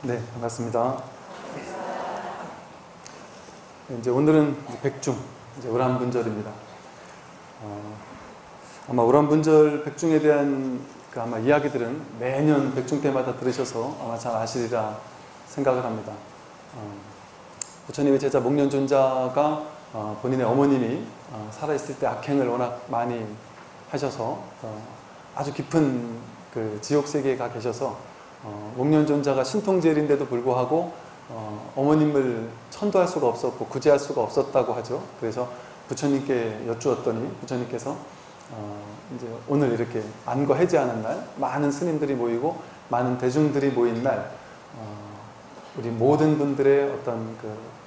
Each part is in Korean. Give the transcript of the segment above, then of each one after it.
네, 반갑습니다. 이제 오늘은 백중, 이제 오란분절입니다. 아마 오란분절 백중에 대한 아마 이야기들은 매년 백중 때마다 들으셔서 아마 잘 아시리라 생각을 합니다. 부처님의 제자 목련존자가 본인의 어머님이 살아있을 때 악행을 워낙 많이 하셔서 아주 깊은 그 지옥세계에 가 계셔서 목련존자가 신통제일인데도 불구하고 어머님을 천도할 수가 없었고 구제할 수가 없었다고 하죠. 그래서 부처님께 여쭈었더니 부처님께서 이제 오늘 이렇게 안거 해제하는 날, 많은 스님들이 모이고 많은 대중들이 모인 날, 우리 모든 분들의 어떤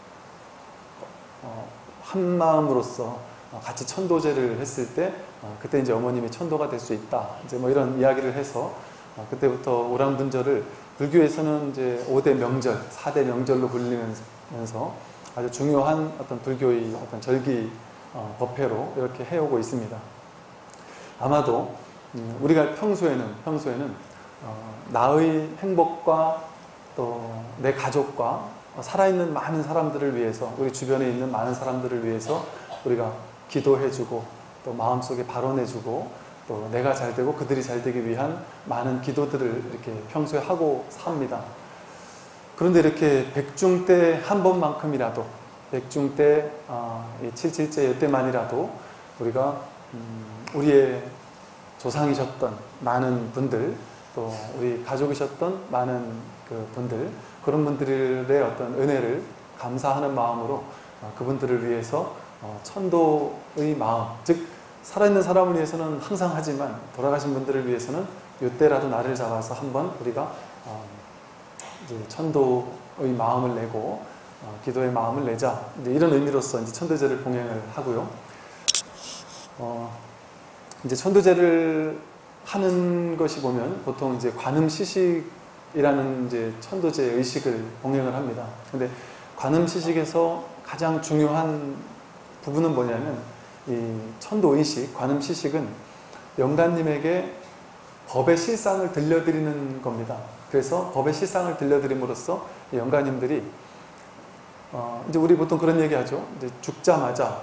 한 마음으로서 같이 천도제를 했을 때 그때 이제 어머님이 천도가 될 수 있다. 이제 뭐 이런 이야기를 해서 그때부터 오란분절을 불교에서는 이제 5대 명절, 4대 명절로 불리면서 아주 중요한 어떤 불교의 어떤 절기 법회로 이렇게 해오고 있습니다. 아마도 우리가 평소에는 나의 행복과 또 내 가족과 살아있는 많은 사람들을 위해서, 우리 주변에 있는 많은 사람들을 위해서 우리가 기도해주고 또 마음속에 발언해주고 또 내가 잘 되고 그들이 잘 되기 위한 많은 기도들을 이렇게 평소에 하고 삽니다. 그런데 이렇게 백중 때 한 번만큼이라도, 백중 때 7.7째 여때만이라도 우리가 우리의 조상이셨던 많은 분들, 또 우리 가족이셨던 많은 그 분들, 그런 분들의 어떤 은혜를 감사하는 마음으로 그분들을 위해서 천도의 마음, 즉 살아있는 사람을 위해서는 항상 하지만 돌아가신 분들을 위해서는 이때라도 날을 잡아서 한번 우리가 이제 천도의 마음을 내고 기도의 마음을 내자, 이제 이런 의미로서 이제 천도제를 봉행을 하고요. 이제 천도제를 하는 것이 보면 보통 이제 관음시식이라는 이제 천도제 의식을 봉행을 합니다. 근데 관음시식에서 가장 중요한 부분은 뭐냐면 이 천도의식, 관음시식은 영가님에게 법의 실상을 들려드리는 겁니다. 그래서 법의 실상을 들려드림으로써 영가님들이 이제 우리 보통 그런 얘기 하죠. 이제 죽자마자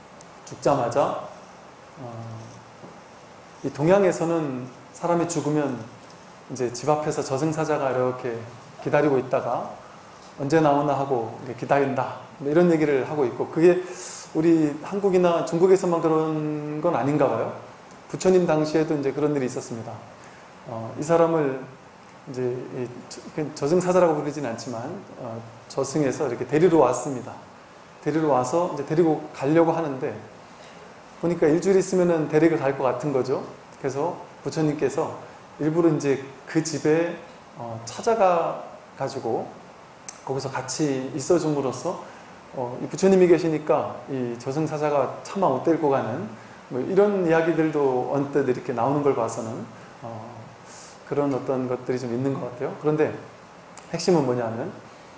이 동양에서는 사람이 죽으면 이제 집 앞에서 저승사자가 이렇게 기다리고 있다가 언제 나오나 하고 기다린다, 이런 얘기를 하고 있고, 그게 우리 한국이나 중국에서만 그런 건 아닌가 봐요. 부처님 당시에도 이제 그런 일이 있었습니다. 이 사람을 이제 저승사자라고 부르진 않지만 저승에서 이렇게 데리러 왔습니다. 데리러 와서 이제 데리고 가려고 하는데 보니까 일주일 있으면은 데리고 갈 것 같은 거죠. 그래서 부처님께서 일부러 이제 그 집에 찾아가 가지고 거기서 같이 있어 줌으로써 이 부처님이 계시니까 이 저승사자가 차마 못 데리고 가는 뭐 이런 이야기들도 언뜻 이렇게 나오는 걸 봐서는 그런 어떤 것들이 좀 있는 것 같아요. 그런데 핵심은 뭐냐면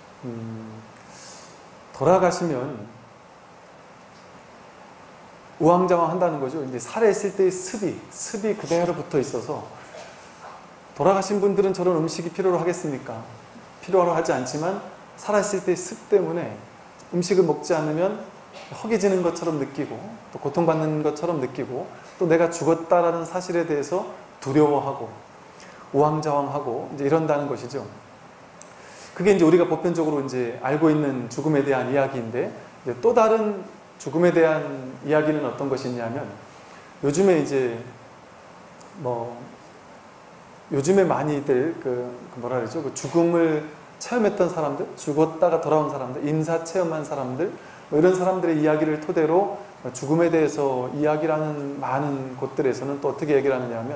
돌아가시면 우왕좌왕 한다는 거죠. 이제 살아있을 때의 습이 그대로 붙어 있어서, 돌아가신 분들은 저런 음식이 필요로 하겠습니까? 필요로 하지 않지만 살아있을 때의 습 때문에 음식을 먹지 않으면 허기지는 것처럼 느끼고 또 고통받는 것처럼 느끼고 또 내가 죽었다라는 사실에 대해서 두려워하고 우왕좌왕하고 이제 이런다는 것이죠. 그게 이제 우리가 보편적으로 이제 알고 있는 죽음에 대한 이야기인데, 이제 또 다른 죽음에 대한 이야기는 어떤 것이 있냐면, 요즘에 이제 요즘에 많이들 뭐라 그러죠? 그 죽음을 체험했던 사람들, 죽었다가 돌아온 사람들, 인사 체험한 사람들, 뭐 이런 사람들의 이야기를 토대로 죽음에 대해서 이야기를 하는 많은 곳들에서는 또 어떻게 얘기를 하느냐 하면,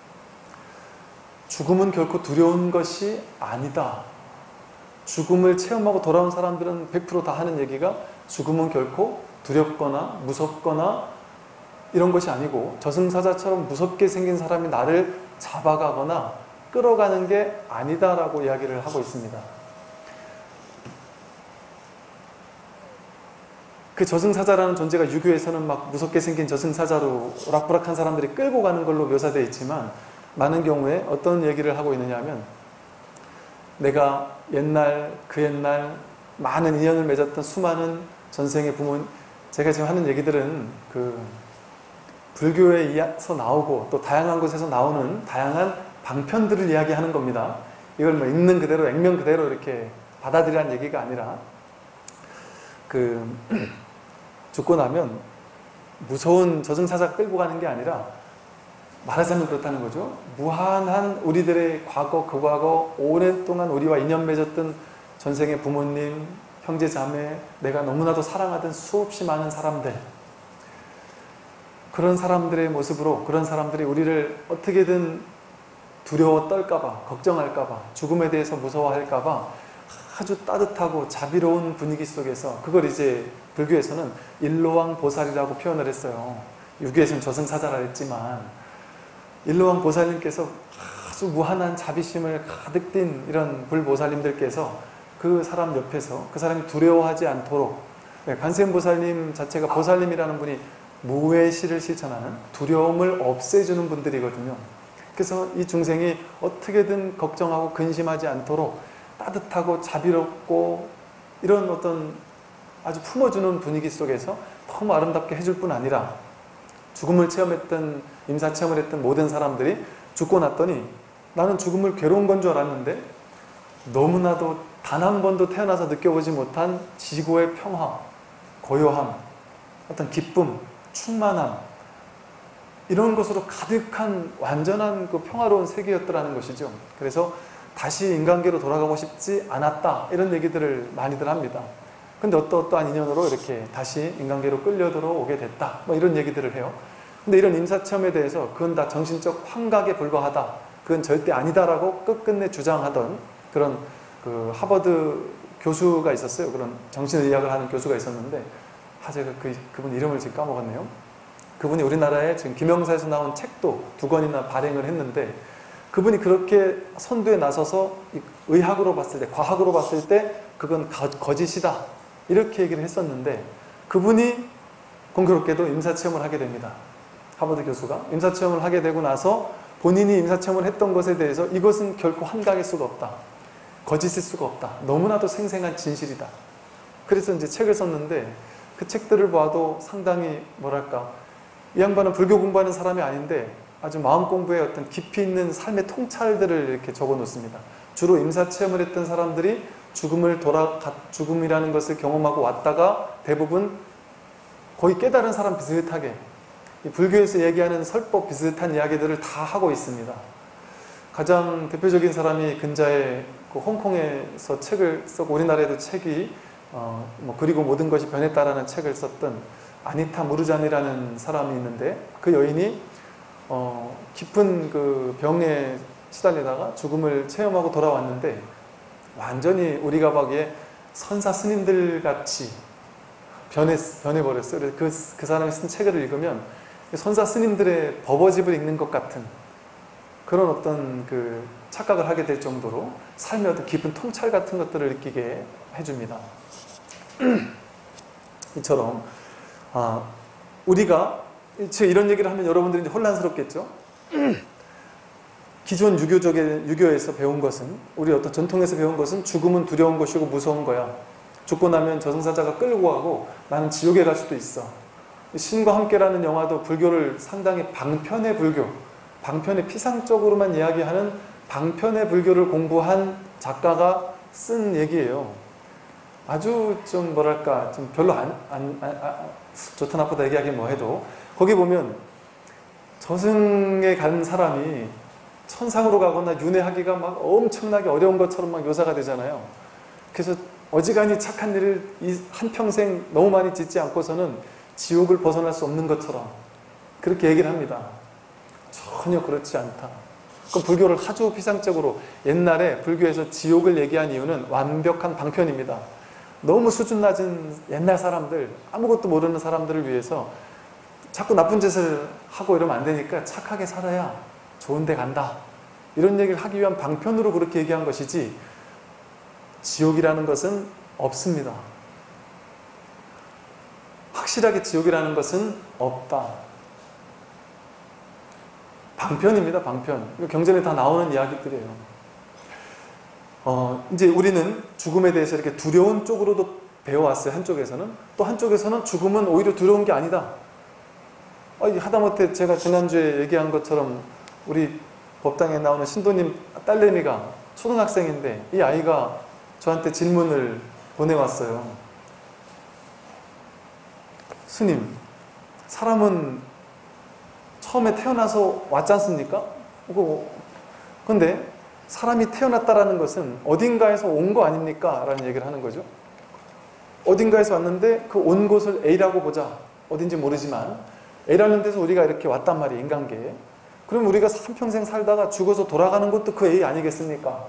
죽음은 결코 두려운 것이 아니다. 죽음을 체험하고 돌아온 사람들은 100% 다 하는 얘기가, 죽음은 결코 두렵거나 무섭거나 이런 것이 아니고 저승사자처럼 무섭게 생긴 사람이 나를 잡아가거나 끌어가는 게 아니다라고 이야기를 하고 있습니다. 그 저승사자라는 존재가 유교에서는 막 무섭게 생긴 저승사자로 오락부락한 사람들이 끌고 가는 걸로 묘사되어 있지만, 많은 경우에 어떤 얘기를 하고 있느냐 하면 내가 옛날 그 옛날 많은 인연을 맺었던 수많은 전생의 부모님, 제가 지금 하는 얘기들은 그 불교에서 나오고 또 다양한 곳에서 나오는 다양한 방편들을 이야기하는 겁니다. 이걸 뭐 있는 그대로 액면 그대로 이렇게 받아들이라는 얘기가 아니라 죽고 나면 무서운 저승사자가 끌고 가는 게 아니라 말하자면 그렇다는 거죠. 무한한 우리들의 과거, 그 과거, 오랫동안 우리와 인연 맺었던 전생의 부모님, 형제, 자매, 내가 너무나도 사랑하던 수없이 많은 사람들, 그런 사람들의 모습으로 그런 사람들이 우리를 어떻게든 두려워 떨까봐, 걱정할까봐, 죽음에 대해서 무서워할까봐 아주 따뜻하고 자비로운 분위기 속에서, 그걸 이제 불교에서는 일로왕 보살이라고 표현을 했어요. 유교에서는 저승사자라 했지만 일로왕 보살님께서 아주 무한한 자비심을 가득 띤 이런 불보살님들께서 그 사람 옆에서 그 사람이 두려워하지 않도록, 관세음 보살님 자체가 보살님이라는 분이 무외시를 실천하는, 두려움을 없애주는 분들이거든요. 그래서 이 중생이 어떻게든 걱정하고 근심하지 않도록 따뜻하고 자비롭고 이런 어떤 아주 품어주는 분위기 속에서 너무 아름답게 해줄 뿐 아니라, 죽음을 체험했던, 임사체험을 했던 모든 사람들이 죽고 났더니 나는 죽음을 괴로운 건 줄 알았는데 너무나도 단 한 번도 태어나서 느껴보지 못한 지고의 평화, 고요함, 어떤 기쁨, 충만함, 이런 것으로 가득한 완전한 그 평화로운 세계였더라는 것이죠. 그래서 다시 인간계로 돌아가고 싶지 않았다, 이런 얘기들을 많이들 합니다. 근데 어떠한 인연으로 이렇게 다시 인간계로 끌려 들어오게 됐다, 뭐 이런 얘기들을 해요. 근데 이런 임사체험에 대해서 그건 다 정신적 환각에 불과하다, 그건 절대 아니다라고 끝끝내 주장하던 그런 그 하버드 교수가 있었어요. 그런 정신의학을 하는 교수가 있었는데, 제가 그분 이름을 지금 까먹었네요. 그분이 우리나라에 지금 김영사에서 나온 책도 2권이나 발행을 했는데, 그분이 그렇게 선두에 나서서 의학으로 봤을 때, 과학으로 봤을 때 그건 거짓이다, 이렇게 얘기를 했었는데, 그분이 공교롭게도 임사체험을 하게 됩니다. 하버드 교수가 임사체험을 하게 되고 나서 본인이 임사체험을 했던 것에 대해서 이것은 결코 환각일 수가 없다, 거짓일 수가 없다, 너무나도 생생한 진실이다. 그래서 이제 책을 썼는데, 그 책들을 봐도 상당히 뭐랄까, 이 양반은 불교 공부하는 사람이 아닌데 아주 마음 공부에 어떤 깊이 있는 삶의 통찰들을 이렇게 적어 놓습니다. 주로 임사체험을 했던 사람들이 죽음이라는 것을 경험하고 왔다가 대부분 거의 깨달은 사람 비슷하게, 이 불교에서 얘기하는 설법 비슷한 이야기들을 다 하고 있습니다. 가장 대표적인 사람이 근자에 그 홍콩에서 책을 쓰고 우리나라에도 책이 그리고 모든 것이 변했다라는 책을 썼던 아니타 무르잔이라는 사람이 있는데, 그 여인이 깊은 그 병에 시달리다가 죽음을 체험하고 돌아왔는데 완전히 우리가 보기에 선사 스님들 같이 변해버렸어요. 그래서 그 사람이 쓴 책을 읽으면 선사 스님들의 법어집을 읽는 것 같은 그런 어떤 그 착각을 하게 될 정도로 삶의 어떤 깊은 통찰 같은 것들을 느끼게 해줍니다. 이처럼 우리가 이런 얘기를 하면 여러분들이 이제 혼란스럽겠죠. 기존 유교에서 배운 것은, 우리 어떤 전통에서 배운 것은 죽음은 두려운 것이고 무서운 거야. 죽고 나면 저승사자가 끌고 가고 나는 지옥에 갈 수도 있어. 신과 함께라는 영화도 불교를 상당히 방편의 불교, 방편의 피상적으로만 이야기하는 방편의 불교를 공부한 작가가 쓴 얘기예요. 아주 좀 뭐랄까, 좀 별로 좋다 나쁘다 얘기하기 뭐 해도, 거기 보면 저승에 간 사람이 천상으로 가거나 윤회하기가 막 엄청나게 어려운 것처럼 막 묘사가 되잖아요. 그래서 어지간히 착한 일을 한평생 너무 많이 짓지 않고서는 지옥을 벗어날 수 없는 것처럼 그렇게 얘기를 합니다. 전혀 그렇지 않다. 그럼 불교를 아주 피상적으로, 옛날에 불교에서 지옥을 얘기한 이유는 완벽한 방편입니다. 너무 수준 낮은 옛날 사람들, 아무것도 모르는 사람들을 위해서 자꾸 나쁜 짓을 하고 이러면 안 되니까 착하게 살아야 좋은 데 간다, 이런 얘기를 하기 위한 방편으로 그렇게 얘기한 것이지, 지옥이라는 것은 없습니다. 확실하게 지옥이라는 것은 없다. 방편입니다. 방편. 경전에 다 나오는 이야기들이에요. 이제 우리는 죽음에 대해서 이렇게 두려운 쪽으로도 배워왔어요. 한쪽에서는. 또 한쪽에서는 죽음은 오히려 두려운 게 아니다. 하다못해 제가 지난주에 얘기한 것처럼 우리 법당에 나오는 신도님 딸내미가 초등학생인데 이 아이가 저한테 질문을 보내왔어요. 스님, 사람은 처음에 태어나서 왔지 않습니까? 근데 사람이 태어났다라는 것은 어딘가에서 온 거 아닙니까? 라는 얘기를 하는 거죠. 어딘가에서 왔는데 그 온 곳을 A라고 보자. 어딘지 모르지만 A라는 데서 우리가 이렇게 왔단 말이에요. 인간계에. 그럼 우리가 한평생 살다가 죽어서 돌아가는 것도 그 A 아니겠습니까?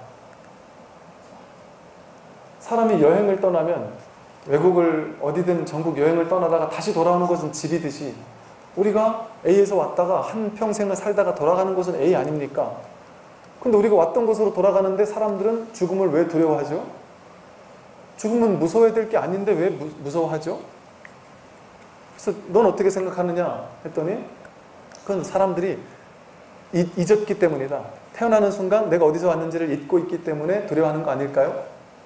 사람이 여행을 떠나면 외국을 어디든 전국 여행을 떠나다가 다시 돌아오는 것은 집이듯이 우리가 A에서 왔다가 한평생을 살다가 돌아가는 곳은 A 아닙니까? 근데 우리가 왔던 곳으로 돌아가는데 사람들은 죽음을 왜 두려워하죠? 죽음은 무서워야 될 게 아닌데 왜 무서워하죠? 그래서 넌 어떻게 생각하느냐 했더니 그건 사람들이 잊었기 때문이다. 태어나는 순간 내가 어디서 왔는지를 잊고 있기 때문에 두려워하는 거 아닐까요?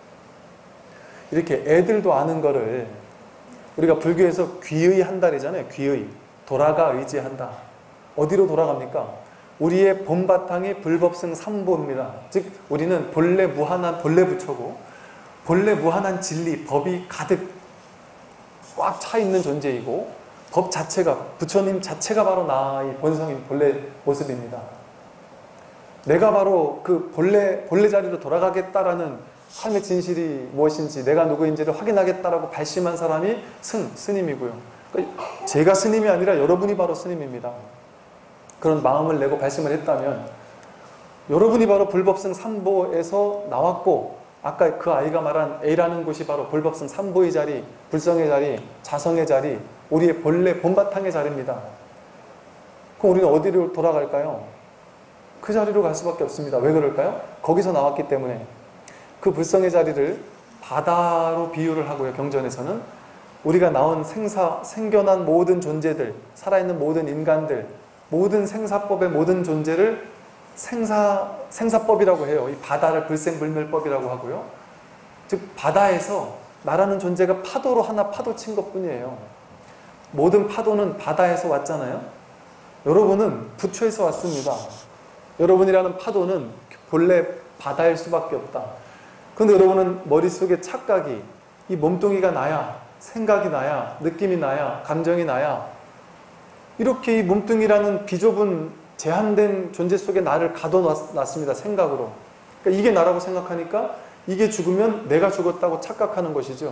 이렇게 애들도 아는 거를 우리가 불교에서 귀의한다잖아요. 귀의. 돌아가 의지한다. 어디로 돌아갑니까? 우리의 본바탕이 불법승 삼보입니다. 즉 우리는 본래 무한한 본래 부처고 본래 무한한 진리, 법이 가득 꽉 차 있는 존재이고 법 자체가 부처님 자체가 바로 나의 본성인 본래 모습입니다. 내가 바로 그 본래 자리로 돌아가겠다라는 삶의 진실이 무엇인지 내가 누구인지를 확인하겠다라고 발심한 사람이 스님이고요. 그러니까 제가 스님이 아니라 여러분이 바로 스님입니다. 그런 마음을 내고 발심을 했다면 여러분이 바로 불법승 삼보에서 나왔고 아까 그 아이가 말한 A라는 곳이 바로 불법승 삼보의 자리, 불성의 자리, 자성의 자리, 우리의 본래 본바탕의 자리입니다. 그럼 우리는 어디로 돌아갈까요? 그 자리로 갈 수밖에 없습니다. 왜 그럴까요? 거기서 나왔기 때문에. 그 불성의 자리를 바다로 비유를 하고요. 경전에서는 우리가 나온 생겨난 모든 존재들, 살아있는 모든 인간들, 모든 생사법의 모든 존재를 생사법이라고 해요. 이 바다를 불생불멸법이라고 하고요. 즉 바다에서 나라는 존재가 파도로 하나 파도 친 것뿐이에요. 모든 파도는 바다에서 왔잖아요. 여러분은 부처에서 왔습니다. 여러분이라는 파도는 본래 바다일 수밖에 없다. 그런데 여러분은 머릿속에 착각이 이 몸뚱이가 나야, 생각이 나야, 느낌이 나야, 감정이 나야 이렇게 이 몸뚱이라는 비좁은 제한된 존재 속에 나를 가둬놨습니다. 생각으로. 그러니까 이게 나라고 생각하니까 이게 죽으면 내가 죽었다고 착각하는 것이죠.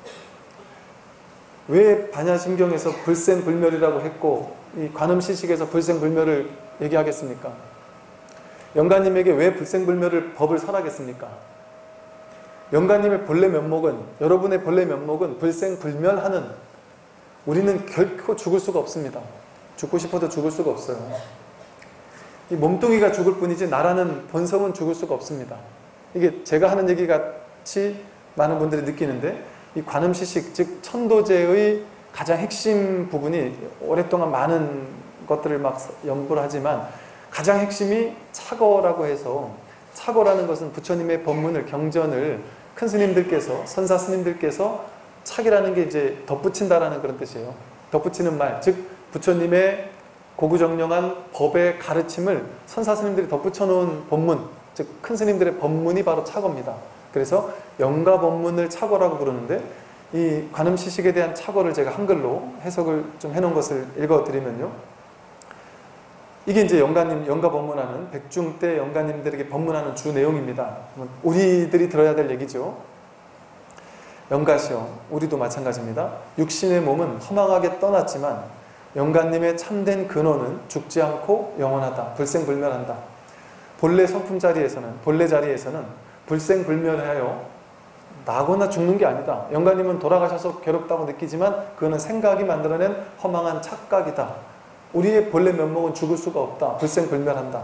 왜 반야심경에서 불생불멸이라고 했고 이 관음시식에서 불생불멸을 얘기하겠습니까? 영가님에게 왜 불생불멸을 법을 설하겠습니까? 영가님의 본래 면목은 여러분의 본래 면목은 불생불멸하는 우리는 결코 죽을 수가 없습니다. 죽고 싶어도 죽을 수가 없어요. 이 몸뚱이가 죽을 뿐이지 나라는 본성은 죽을 수가 없습니다. 이게 제가 하는 얘기 같이 많은 분들이 느끼는데 이 관음시식 즉 천도제의 가장 핵심 부분이 오랫동안 많은 것들을 막 연구를 하지만 가장 핵심이 착어라고 해서 착어라는 것은 부처님의 법문을 경전을 큰 스님들께서 선사 스님들께서 착이라는 게 이제 덧붙인다라는 그런 뜻이에요. 덧붙이는 말 즉 부처님의 고구정령한 법의 가르침을 선사 스님들이 덧붙여 놓은 법문 즉 큰 스님들의 법문이 바로 착어입니다. 그래서 영가 법문을 착어라고 부르는데 이 관음시식에 대한 착어를 제가 한글로 해석을 좀 해놓은 것을 읽어드리면요. 이게 이제 영가 법문하는 백중 때 영가님들에게 법문하는 주 내용입니다. 우리들이 들어야 될 얘기죠. 영가시여, 우리도 마찬가지입니다. 육신의 몸은 허망하게 떠났지만 영가님의 참된 근원은 죽지 않고 영원하다. 불생불멸한다. 본래 성품 자리에서는 본래 자리에서는 불생불멸하여 나거나 죽는 게 아니다. 영가님은 돌아가셔서 괴롭다고 느끼지만 그거는 생각이 만들어낸 허망한 착각이다. 우리의 본래 면목은 죽을 수가 없다. 불생불멸한다.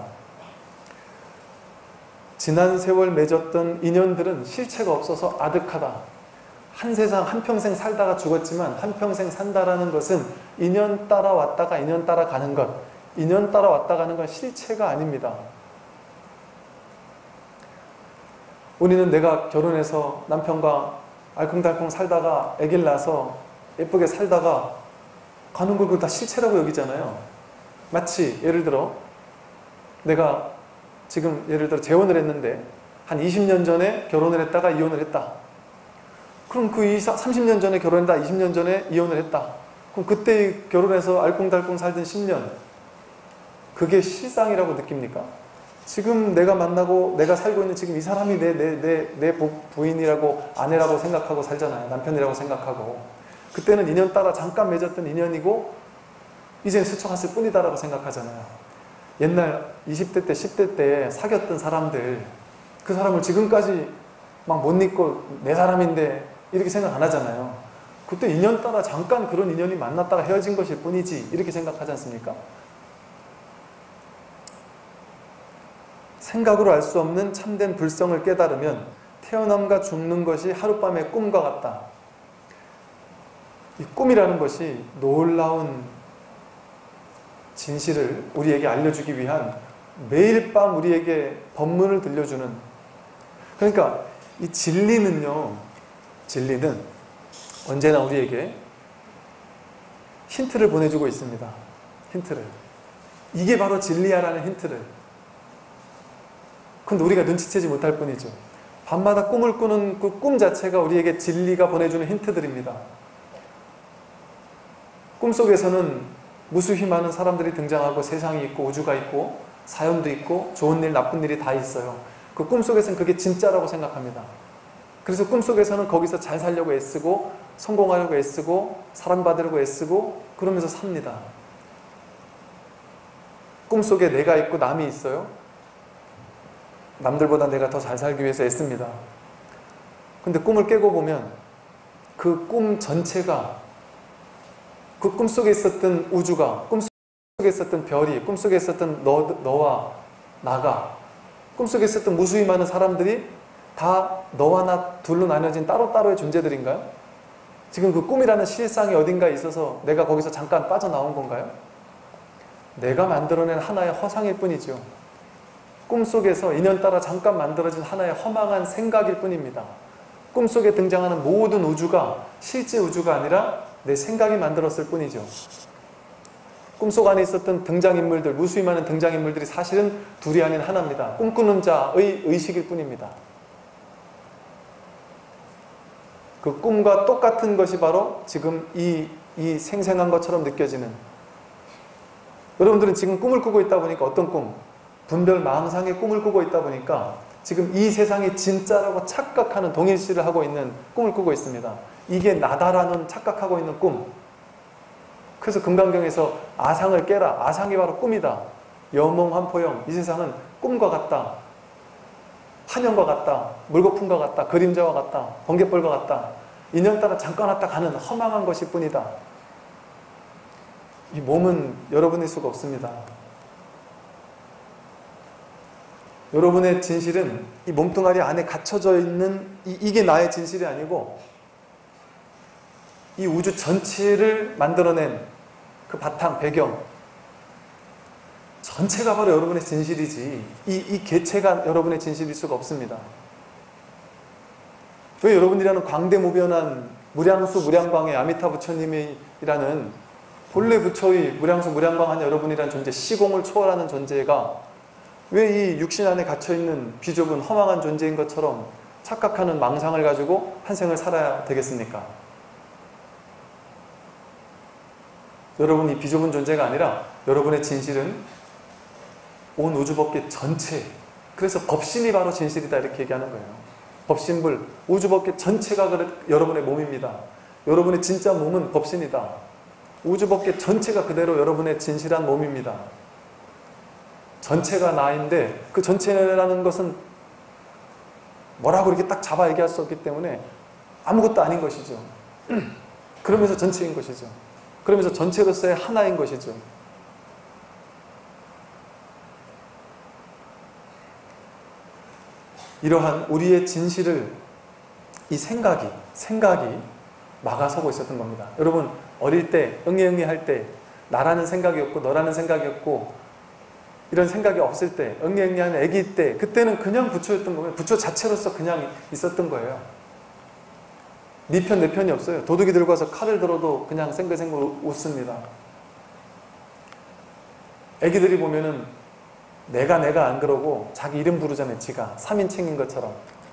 지난 세월 맺었던 인연들은 실체가 없어서 아득하다. 한 세상 한평생 살다가 죽었지만 한평생 산다라는 것은 인연 따라 왔다가 인연 따라 가는 것, 인연 따라 왔다 가는 건 실체가 아닙니다. 우리는 내가 결혼해서 남편과 알콩달콩 살다가 아기를 낳아서 예쁘게 살다가 가는 걸 다 실체라고 여기잖아요. 마치 예를 들어 내가 지금 예를 들어 재혼을 했는데 한 20년 전에 결혼을 했다가 이혼을 했다. 그럼 그 30년 전에 결혼했다, 20년 전에 이혼을 했다. 그럼 그때 결혼해서 알콩달콩 살던 10년, 그게 실상이라고 느낍니까? 지금 내가 만나고 내가 살고 있는 지금 이 사람이 내 부인이라고, 아내라고 생각하고 살잖아요. 남편이라고 생각하고. 그때는 인연 따라 잠깐 맺었던 인연이고 이젠 스쳐갔을 뿐이다라고 생각하잖아요. 옛날 20대 때 10대 때 사귀었던 사람들, 그 사람을 지금까지 막 못 잊고 내 사람인데 이렇게 생각 안 하잖아요. 그때 인연 따라 잠깐 그런 인연이 만났다가 헤어진 것일 뿐이지 이렇게 생각하지 않습니까? 생각으로 알 수 없는 참된 불성을 깨달으면 태어남과 죽는 것이 하룻밤의 꿈과 같다. 이 꿈이라는 것이 놀라운 진실을 우리에게 알려주기 위한 매일 밤 우리에게 법문을 들려주는, 그러니까 이 진리는요, 진리는 언제나 우리에게 힌트를 보내주고 있습니다. 힌트를. 이게 바로 진리야라는 힌트를. 근데 우리가 눈치채지 못할 뿐이죠. 밤마다 꿈을 꾸는 그 꿈 자체가 우리에게 진리가 보내주는 힌트들입니다. 꿈속에서는 무수히 많은 사람들이 등장하고 세상이 있고 우주가 있고 사연도 있고 좋은 일 나쁜 일이 다 있어요. 그 꿈속에서는 그게 진짜라고 생각합니다. 그래서 꿈속에서는 거기서 잘 살려고 애쓰고 성공하려고 애쓰고 사랑받으려고 애쓰고 그러면서 삽니다. 꿈속에 내가 있고 남이 있어요. 남들보다 내가 더 잘 살기 위해서 애씁니다. 근데 꿈을 깨고 보면 그 꿈 전체가, 그 꿈속에 있었던 우주가, 꿈속에 있었던 별이, 꿈속에 있었던 너와 나가, 꿈속에 있었던 무수히 많은 사람들이 다 너와 나 둘로 나뉘어진 따로따로의 존재들인가요? 지금 그 꿈이라는 실상이 어딘가에 있어서 내가 거기서 잠깐 빠져나온 건가요? 내가 만들어낸 하나의 허상일 뿐이죠. 꿈속에서 인연 따라 잠깐 만들어진 하나의 허망한 생각일 뿐입니다. 꿈속에 등장하는 모든 우주가 실제 우주가 아니라 내 생각이 만들었을 뿐이죠. 꿈속 안에 있었던 등장인물들, 무수히 많은 등장인물들이 사실은 둘이 아닌 하나입니다. 꿈꾸는 자의 의식일 뿐입니다. 그 꿈과 똑같은 것이 바로 지금 이 생생한 것처럼 느껴지는, 여러분들은 지금 꿈을 꾸고 있다 보니까 어떤 꿈? 분별망상의 꿈을 꾸고 있다 보니까 지금 이 세상이 진짜라고 착각하는, 동일시를 하고 있는 꿈을 꾸고 있습니다. 이게 나다라는 착각하고 있는 꿈. 그래서 금강경에서 아상을 깨라. 아상이 바로 꿈이다. 여몽환포영. 이 세상은 꿈과 같다. 한영과 같다. 물거품과 같다. 그림자와 같다. 번갯불과 같다. 인연 따라 잠깐 왔다 가는 허망한 것일 뿐이다. 이 몸은 여러분일 수가 없습니다. 여러분의 진실은 이 몸뚱아리 안에 갇혀져 있는 이게 나의 진실이 아니고 이 우주 전체를 만들어낸 그 바탕, 배경 전체가 바로 여러분의 진실이지 이 개체가 여러분의 진실일 수가 없습니다. 왜 여러분이라는 광대무변한 무량수 무량광의 아미타 부처님이라는 본래 부처의 무량수 무량광한 여러분이라는 존재, 시공을 초월하는 존재가 왜 이 육신 안에 갇혀있는 비좁은 허망한 존재인 것처럼 착각하는 망상을 가지고 한 생을 살아야 되겠습니까? 여러분이 비좁은 존재가 아니라 여러분의 진실은 온 우주법계 전체, 그래서 법신이 바로 진실이다 이렇게 얘기하는 거예요. 법신불, 우주법계 전체가 여러분의 몸입니다. 여러분의 진짜 몸은 법신이다. 우주법계 전체가 그대로 여러분의 진실한 몸입니다. 전체가 나인데 그 전체라는 것은 뭐라고 이렇게 딱 잡아 얘기할 수 없기 때문에 아무것도 아닌 것이죠. 그러면서 전체인 것이죠. 그러면서 전체로서의 하나인 것이죠. 이러한 우리의 진실을 이 생각이 막아서고 있었던 겁니다. 여러분 어릴 때 응애응애 할 때 나라는 생각이 없고 너라는 생각이 없고 이런 생각이 없을 때, 응애응애한 아기 때, 그때는 그냥 부처였던 거예요. 부처 자체로서 그냥 있었던 거예요. 네 편, 내 편이 없어요. 도둑이 들고 와서 칼을 들어도 그냥 생글생글 웃습니다. 아기들이 보면은 내가 안 그러고 자기 이름 부르잖아요. 지가 3인칭인 것처럼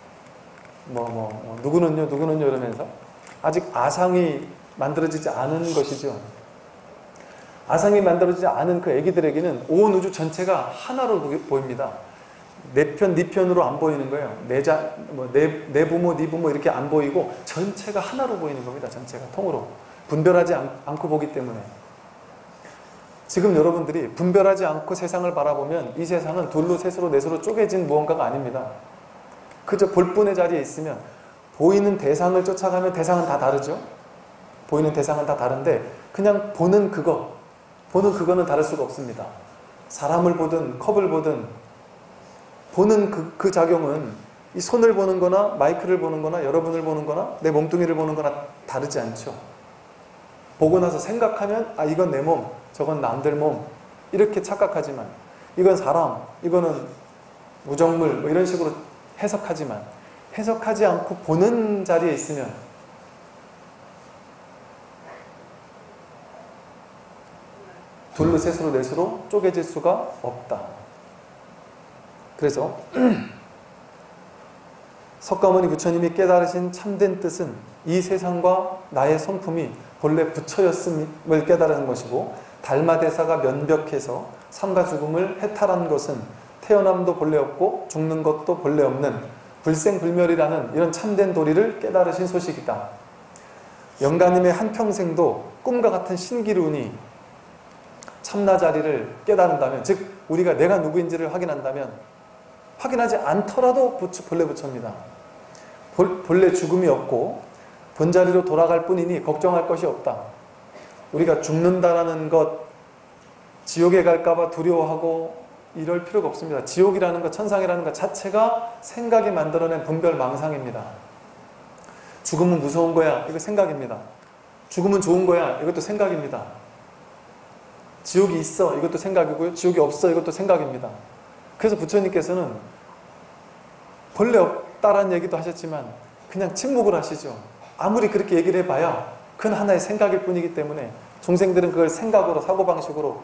누구는요 이러면서 아직 아상이 만들어지지 않은 것이죠. 아상이 만들어지지 않은 그 아기들에게는 온 우주 전체가 하나로 보입니다. 내 편, 네 편으로 안 보이는 거예요. 내 부모, 네 부모 이렇게 안 보이고 전체가 하나로 보이는 겁니다. 전체가 통으로 분별하지 않고 보기 때문에. 지금 여러분들이 분별하지 않고 세상을 바라보면 이 세상은 둘로, 셋으로, 넷으로 쪼개진 무언가가 아닙니다. 그저 볼뿐의 자리에 있으면 보이는 대상을 쫓아가면 대상은 다 다르죠. 보이는 대상은 다 다른데 그냥 보는 그거는 다를 수가 없습니다. 사람을 보든 컵을 보든 보는 그 작용은 이 손을 보는 거나 마이크를 보는 거나 여러분을 보는 거나 내 몸뚱이를 보는 거나 다르지 않죠. 보고 나서 생각하면 아 이건 내 몸, 저건 남들 몸 이렇게 착각하지만 이건 사람, 이거는 무정물 뭐 이런 식으로 해석하지만 해석하지 않고 보는 자리에 있으면 둘로, 셋으로, 넷으로 쪼개질 수가 없다. 그래서 석가모니 부처님이 깨달으신 참된 뜻은 이 세상과 나의 성품이 본래 부처였음을 깨달은 것이고 달마대사가 면벽해서 삶과 죽음을 해탈한 것은 태어남도 본래 없고 죽는 것도 본래 없는 불생불멸이라는 이런 참된 도리를 깨달으신 소식이다. 영가님의 한평생도 꿈과 같은 신기루니 참나자리를 깨달은다면, 즉 우리가 내가 누구인지를 확인한다면, 확인하지 않더라도 본래 부처입니다. 본래 죽음이 없고 본자리로 돌아갈 뿐이니 걱정할 것이 없다. 우리가 죽는다라는 것, 지옥에 갈까봐 두려워하고 이럴 필요가 없습니다. 지옥이라는 것, 천상이라는 것 자체가 생각이 만들어낸 분별망상입니다. 죽음은 무서운 거야, 이거 생각입니다. 죽음은 좋은 거야, 이것도 생각입니다. 지옥이 있어, 이것도 생각이고요. 지옥이 없어, 이것도 생각입니다. 그래서 부처님께서는 본래 없다라는 얘기도 하셨지만 그냥 침묵을 하시죠. 아무리 그렇게 얘기를 해봐야 그건 하나의 생각일 뿐이기 때문에 중생들은 그걸 생각으로, 사고방식으로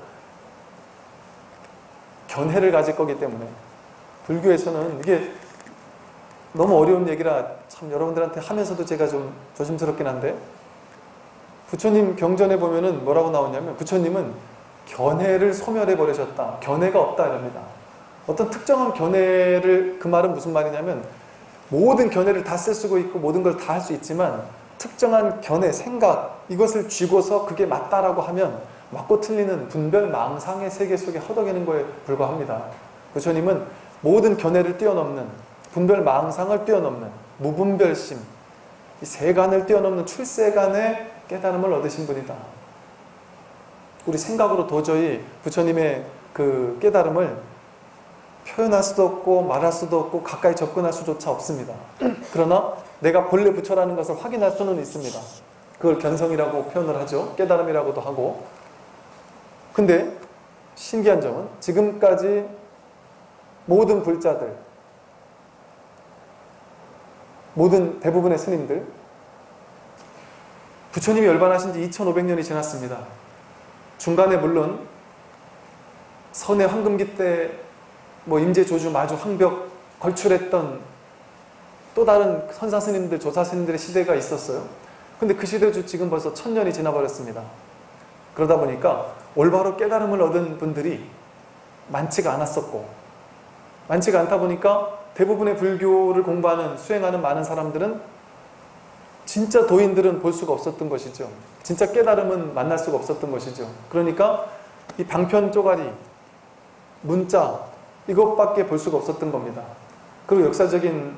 견해를 가질 거기 때문에 불교에서는 이게 너무 어려운 얘기라 참 여러분들한테 하면서도 제가 좀 조심스럽긴 한데, 부처님 경전에 보면은 뭐라고 나오냐면 부처님은 견해를 소멸해 버리셨다. 견해가 없다 이럽니다. 어떤 특정한 견해를, 그 말은 무슨 말이냐면 모든 견해를 다 쓰고 있고 모든 걸 다 할 수 있지만 특정한 견해, 생각 이것을 쥐고서 그게 맞다라고 하면 맞고 틀리는 분별망상의 세계 속에 허덕이는 거에 불과합니다. 부처님은 모든 견해를 뛰어넘는, 분별망상을 뛰어넘는 무분별심, 이 세간을 뛰어넘는 출세간의 깨달음을 얻으신 분이다. 우리 생각으로 도저히 부처님의 그 깨달음을 표현할 수도 없고 말할 수도 없고 가까이 접근할 수조차 없습니다. 그러나 내가 본래 부처라는 것을 확인할 수는 있습니다. 그걸 견성이라고 표현을 하죠. 깨달음이라고도 하고. 근데 신기한 점은 지금까지 모든 불자들, 대부분의 스님들, 부처님이 열반하신 지 2500년이 지났습니다. 중간에 물론 선의 황금기 때 임재조주, 마주, 황벽 걸출했던 또 다른 선사스님들, 조사스님들의 시대가 있었어요. 근데 그 시대도 지금 벌써 1000년이 지나버렸습니다. 그러다 보니까 올바로 깨달음을 얻은 분들이 많지가 않았었고, 많지가 않다 보니까 대부분의 불교를 공부하는, 수행하는 많은 사람들은 진짜 도인들은 볼 수가 없었던 것이죠. 진짜 깨달음은 만날 수가 없었던 것이죠. 그러니까 이 방편 쪼가리, 문자 이것밖에 볼 수가 없었던 겁니다. 그리고 역사적인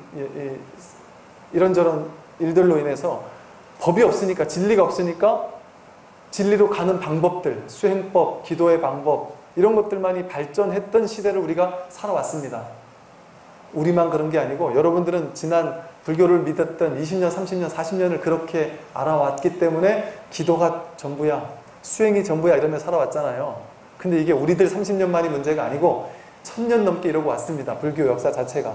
이런저런 일들로 인해서 법이 없으니까, 진리가 없으니까 진리로 가는 방법들, 수행법, 기도의 방법 이런 것들만이 발전했던 시대를 우리가 살아왔습니다. 우리만 그런 게 아니고 여러분들은 지난 불교를 믿었던 20년, 30년, 40년을 그렇게 알아왔기 때문에 기도가 전부야, 수행이 전부야 이러며 살아왔잖아요. 근데 이게 우리들 30년만이 문제가 아니고 1000년 넘게 이러고 왔습니다. 불교 역사 자체가.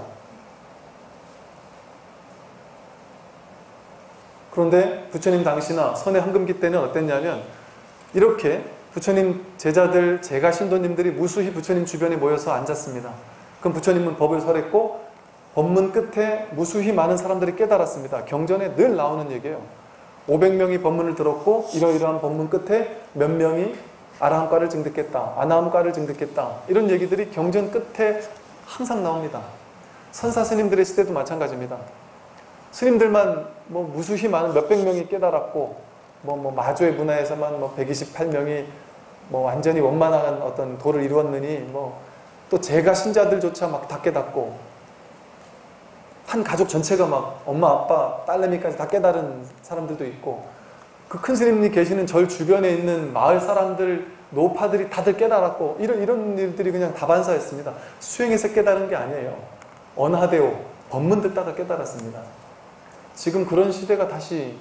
그런데 부처님 당시나 선의 황금기 때는 어땠냐면 이렇게 부처님 제자들, 제가 신도님들이 무수히 부처님 주변에 모여서 앉았습니다. 그럼 부처님은 법을 설했고 법문 끝에 무수히 많은 사람들이 깨달았습니다. 경전에 늘 나오는 얘기예요. 500명이 법문을 들었고 이러이러한 법문 끝에 몇 명이 아라함과를 증득했다. 아나함과를 증득했다. 이런 얘기들이 경전 끝에 항상 나옵니다. 선사 스님들의 시대도 마찬가지입니다. 스님들만 뭐 무수히 많은 몇백 명이 깨달았고 마조의 문화에서만 128명이 완전히 원만한 어떤 도를 이루었느니 또 제가 신자들조차 막 다 깨닫고 한 가족 전체가 막 엄마, 아빠, 딸내미까지 다 깨달은 사람들도 있고 그 큰 스님이 계시는 절 주변에 있는 마을 사람들, 노파들이 다들 깨달았고 이런 일들이 그냥 다반사였습니다. 수행해서 깨달은 게 아니에요. 언하대오, 법문 듣다가 깨달았습니다. 지금 그런 시대가 다시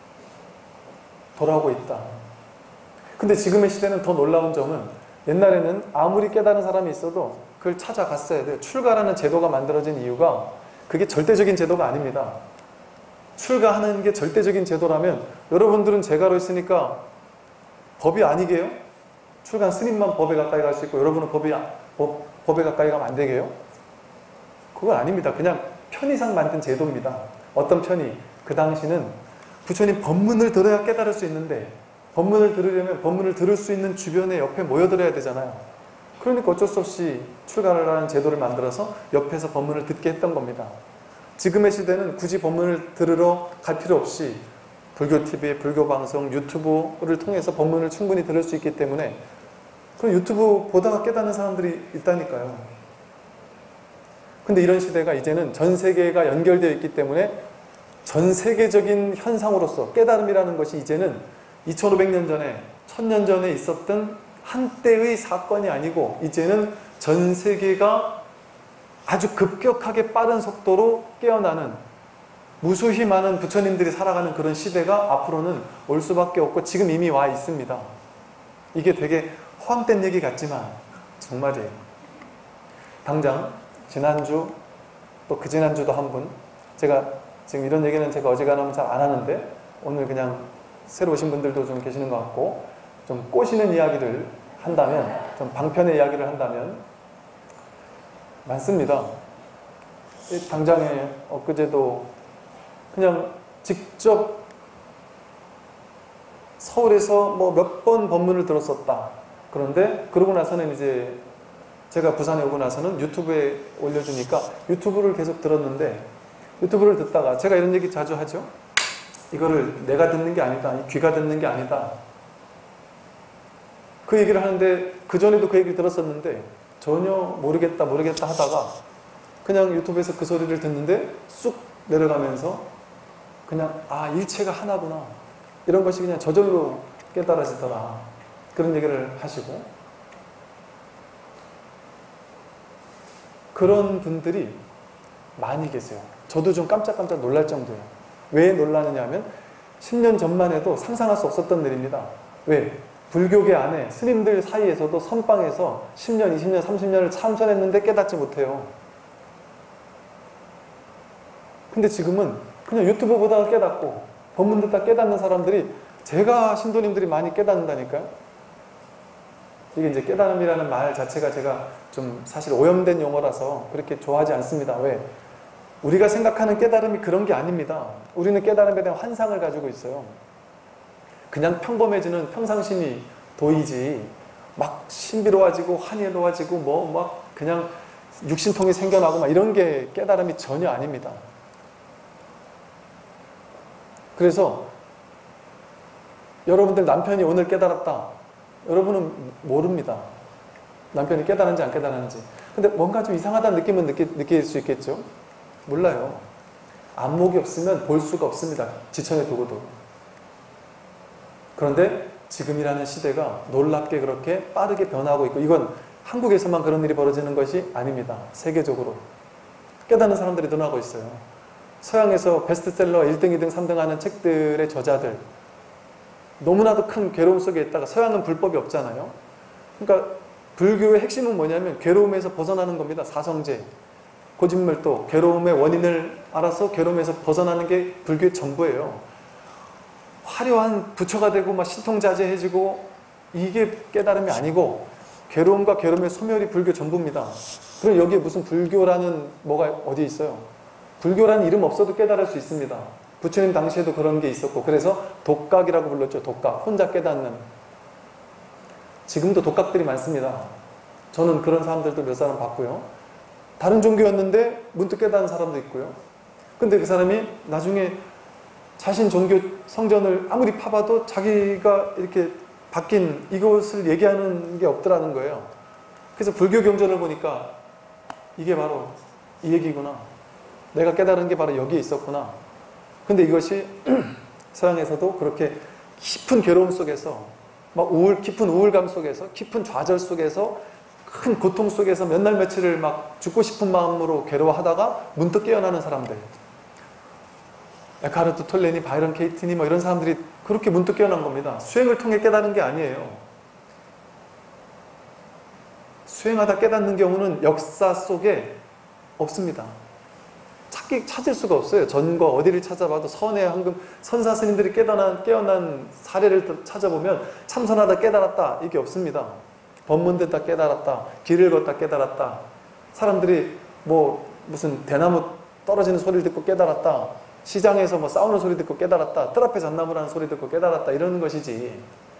돌아오고 있다. 근데 지금의 시대는 더 놀라운 점은 옛날에는 아무리 깨달은 사람이 있어도 그걸 찾아갔어야 돼요. 출가라는 제도가 만들어진 이유가 그게 절대적인 제도가 아닙니다. 출가하는 게 절대적인 제도라면 여러분들은 제가로 있으니까 법이 아니게요? 출가한 스님만 법에 가까이 갈 수 있고 여러분은 법에 가까이 가면 안 되게요? 그건 아닙니다. 그냥 편의상 만든 제도입니다. 어떤 편의? 그 당시는 부처님 법문을 들어야 깨달을 수 있는데 법문을 들으려면 법문을 들을 수 있는 주변에 옆에 모여들어야 되잖아요. 그러니까 어쩔 수 없이 출가라는 제도를 만들어서 옆에서 법문을 듣게 했던 겁니다. 지금의 시대는 굳이 법문을 들으러 갈 필요 없이 불교TV, 불교방송, 유튜브를 통해서 법문을 충분히 들을 수 있기 때문에 그럼 유튜브 보다가 깨닫는 사람들이 있다니까요. 근데 이런 시대가 이제는 전 세계가 연결되어 있기 때문에 전 세계적인 현상으로서 깨달음이라는 것이 이제는 2500년 전에 1000년 전에 있었던 한때의 사건이 아니고 이제는 전 세계가 아주 급격하게 빠른 속도로 깨어나는 무수히 많은 부처님들이 살아가는 그런 시대가 앞으로는 올 수밖에 없고 지금 이미 와 있습니다. 이게 되게 허황된 얘기 같지만 정말이에요. 당장 지난주 또 그 지난주도 한 분, 제가 지금 이런 얘기는 제가 어지간하면 잘 안 하는데 오늘 그냥 새로 오신 분들도 좀 계시는 것 같고 좀 꼬시는 이야기를 한다면, 좀 방편의 이야기를 한다면 많습니다. 당장에 엊그제도 그냥 직접 서울에서 몇 번 법문을 들었었다. 그런데 그러고 나서는 이제 제가 부산에 오고 나서는 유튜브에 올려주니까 유튜브를 계속 들었는데 유튜브를 듣다가 제가 이런 얘기 자주 하죠. 이거를 내가 듣는 게 아니다. 귀가 듣는 게 아니다. 그 얘기를 하는데 그전에도 그 얘기를 들었었는데 전혀 모르겠다 하다가 그냥 유튜브에서 그 소리를 듣는데 쑥 내려가면서 그냥 일체가 하나구나. 이런 것이 그냥 저절로 깨달아지더라. 그런 얘기를 하시고 그런 분들이 많이 계세요. 저도 좀 깜짝깜짝 놀랄 정도예요. 왜 놀라느냐 하면 10년 전만 해도 상상할 수 없었던 일입니다. 왜? 불교계 안에 스님들 사이에서도 선방에서 10년, 20년, 30년을 참선했는데 깨닫지 못해요. 근데 지금은 그냥 유튜브 보다가 깨닫고 법문 듣다 깨닫는 사람들이 제가 신도님들이 많이 깨닫는다니까요. 이게 이제 깨달음이라는 말 자체가 제가 좀 사실 오염된 용어라서 그렇게 좋아하지 않습니다. 왜? 우리가 생각하는 깨달음이 그런 게 아닙니다. 우리는 깨달음에 대한 환상을 가지고 있어요. 그냥 평범해지는 평상심이 도이지 막 신비로워지고 환희로워지고 막 그냥 육신통이 생겨나고 막 이런 게 깨달음이 전혀 아닙니다. 그래서 여러분들 남편이 오늘 깨달았다. 여러분은 모릅니다. 남편이 깨달았는지 안 깨달았는지. 근데 뭔가 좀 이상하다는 느낌은 느낄 수 있겠죠? 몰라요. 안목이 없으면 볼 수가 없습니다. 지천에 두고도. 그런데 지금이라는 시대가 놀랍게 그렇게 빠르게 변하고 있고 이건 한국에서만 그런 일이 벌어지는 것이 아닙니다. 세계적으로. 깨닫는 사람들이 늘어나고 있어요. 서양에서 베스트셀러 1등, 2등, 3등 하는 책들의 저자들 너무나도 큰 괴로움 속에 있다가 서양은 불법이 없잖아요. 그러니까 불교의 핵심은 뭐냐면 괴로움에서 벗어나는 겁니다. 사성제, 고진물도 괴로움의 원인을 알아서 괴로움에서 벗어나는 게 불교의 전부예요. 화려한 부처가 되고 막 신통자제해지고 이게 깨달음이 아니고 괴로움과 괴로움의 소멸이 불교 전부입니다. 그럼 여기에 무슨 불교라는 뭐가 어디 있어요? 불교라는 이름 없어도 깨달을 수 있습니다. 부처님 당시에도 그런 게 있었고 그래서 독각이라고 불렀죠. 독각, 혼자 깨닫는. 지금도 독각들이 많습니다. 저는 그런 사람들도 몇 사람 봤고요. 다른 종교였는데 문득 깨닫는 사람도 있고요. 근데 그 사람이 나중에 자신 종교 성전을 아무리 파봐도 자기가 이렇게 바뀐 이것을 얘기하는 게 없더라는 거예요. 그래서 불교 경전을 보니까 이게 바로 이 얘기구나. 내가 깨달은 게 바로 여기에 있었구나. 근데 이것이 서양에서도 그렇게 깊은 괴로움 속에서 막 깊은 우울감 속에서 깊은 좌절 속에서 큰 고통 속에서 몇 날 며칠을 막 죽고 싶은 마음으로 괴로워하다가 문득 깨어나는 사람들, 에카르트 톨레니, 바이런 케이트니 뭐 이런 사람들이 그렇게 문득 깨어난 겁니다. 수행을 통해 깨닫는 게 아니에요. 수행하다 깨닫는 경우는 역사 속에 없습니다. 찾을 수가 없어요. 전거 어디를 찾아봐도 선의 황금 선사 스님들이 깨어난 사례를 찾아보면 참선하다 깨달았다 이게 없습니다. 법문 듣다 깨달았다, 길을 걷다 깨달았다, 사람들이 뭐 무슨 대나무 떨어지는 소리를 듣고 깨달았다, 시장에서 뭐 싸우는 소리 듣고 깨달았다, 뜰 앞에 잣나무라는 소리 듣고 깨달았다 이러는 것이지.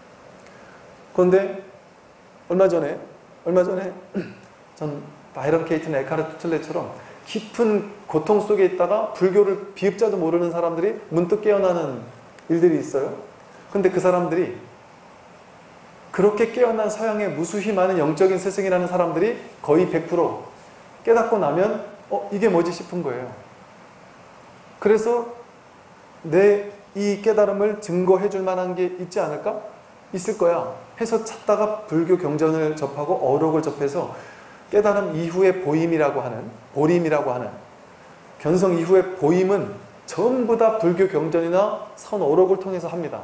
그런데 얼마 전에 전 바이런 케이트나 에카르트 툴레처럼 깊은 고통 속에 있다가 불교를 비읍자도 모르는 사람들이 문득 깨어나는 일들이 있어요. 근데 그 사람들이 그렇게 깨어난 서양의 무수히 많은 영적인 스승이라는 사람들이 거의 100% 깨닫고 나면 이게 뭐지 싶은 거예요. 그래서 내 이 깨달음을 증거해 줄 만한 게 있지 않을까? 있을 거야 해서 찾다가 불교 경전을 접하고 어록을 접해서 깨달음 이후의 보림이라고 하는 견성 이후의 보임은 전부 다 불교 경전이나 선 어록을 통해서 합니다.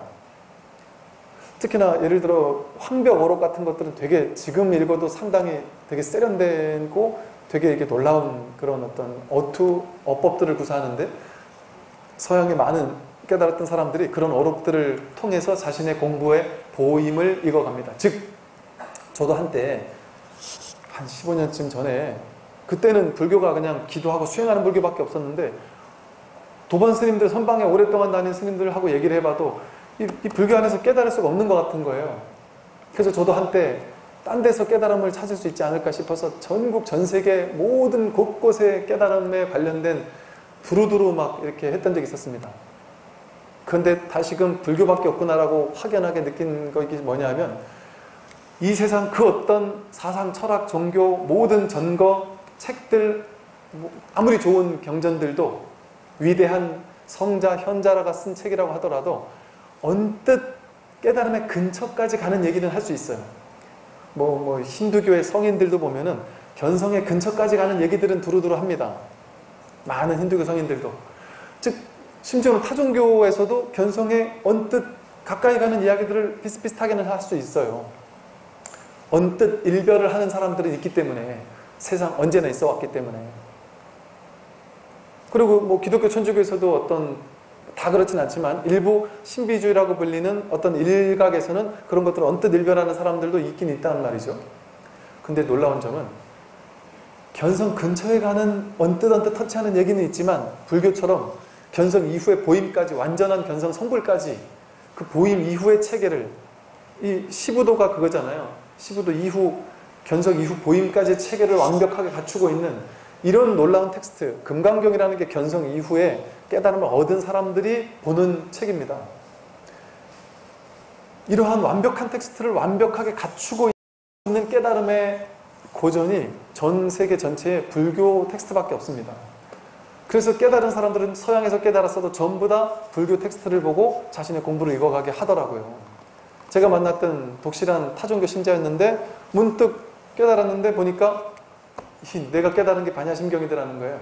특히나 예를 들어 황벽 어록 같은 것들은 되게 지금 읽어도 상당히 되게 세련되고 되게 이게 놀라운 그런 어떤 어법들을 구사하는데, 서양의 많은 깨달았던 사람들이 그런 어록들을 통해서 자신의 공부의 보임을 이뤄갑니다. 즉 저도 한때 한 15년쯤 전에, 그때는 불교가 그냥 기도하고 수행하는 불교밖에 없었는데 도반 스님들, 선방에 오랫동안 다닌 스님들하고 얘기를 해봐도 이 불교 안에서 깨달을 수가 없는 것 같은 거예요. 그래서 저도 한때 딴 데서 깨달음을 찾을 수 있지 않을까 싶어서 전국 전 세계 모든 곳곳에 깨달음에 관련된 두루두루 막 이렇게 했던 적이 있었습니다. 그런데 다시금 불교밖에 없구나라고 확연하게 느낀 것이 뭐냐면, 이 세상 그 어떤 사상, 철학, 종교, 모든 전거, 책들, 아무리 좋은 경전들도 위대한 성자, 현자라가 쓴 책이라고 하더라도 언뜻 깨달음의 근처까지 가는 얘기는 할 수 있어요. 힌두교의 성인들도 보면은 견성의 근처까지 가는 얘기들은 두루두루 합니다. 많은 힌두교 성인들도. 즉, 심지어는 타종교에서도 견성에 언뜻 가까이 가는 이야기들을 비슷비슷하게는 할 수 있어요. 언뜻 일별을 하는 사람들은 있기 때문에, 세상 언제나 있어 왔기 때문에. 그리고 기독교 천주교에서도 다 그렇진 않지만 일부 신비주의라고 불리는 어떤 일각에서는 그런 것들을 언뜻 일별하는 사람들도 있긴 있다는 말이죠. 근데 놀라운 점은 견성 근처에 가는 언뜻 터치하는 얘기는 있지만, 불교처럼 견성 이후의 보임까지, 완전한 견성 성불까지 그 보임 이후의 체계를, 이 시부도가 그거잖아요. 시부도 이후, 견성 이후 보임까지의 체계를 완벽하게 갖추고 있는 이런 놀라운 텍스트, 금강경이라는 게 견성 이후에 깨달음을 얻은 사람들이 보는 책입니다. 이러한 완벽한 텍스트를 완벽하게 갖추고 있는 깨달음의 고전이 전 세계 전체에 불교 텍스트밖에 없습니다. 그래서 깨달은 사람들은 서양에서 깨달았어도 전부 다 불교 텍스트를 보고 자신의 공부를 이어가게 하더라고요. 제가 만났던 독실한 타종교 신자였는데 문득 깨달았는데 보니까 내가 깨달은 게 반야심경이더라는 거예요.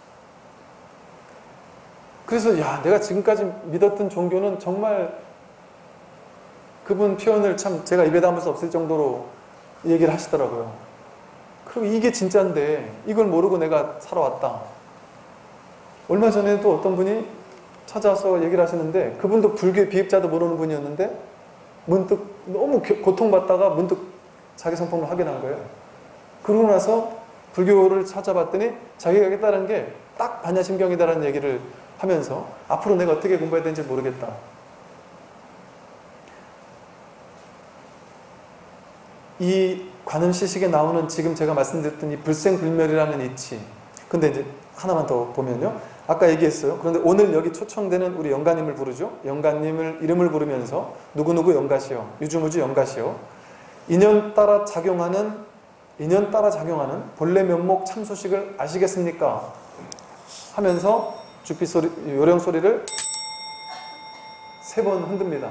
그래서 내가 지금까지 믿었던 종교는 정말, 그분 표현을 참 제가 입에 담을 수 없을 정도로 얘기를 하시더라고요. 그리고 이게 진짜인데 이걸 모르고 내가 살아왔다. 얼마 전에도 어떤 분이 찾아와서 얘기를 하시는데 그분도 불교 비입자도 모르는 분이었는데 문득 너무 고통받다가 문득 자기 성품을 확인한 거예요. 그러고 나서 불교를 찾아봤더니 자기가 깨달은 게 딱 반야심경이다라는 얘기를 하면서 앞으로 내가 어떻게 공부해야 되는지 모르겠다. 이 관음시식에 나오는 지금 제가 말씀드렸던 이 불생불멸이라는 이치. 근데 이제 하나만 더 보면요. 아까 얘기했어요. 그런데 오늘 여기 초청되는 우리 영가님을 부르죠. 영가님을 이름을 부르면서 누구누구 영가시오. 유주무주 영가시오. 인연 따라 작용하는 본래 면목 참소식을 아시겠습니까? 하면서 주빛 소리, 요령 소리를 3번 흔듭니다.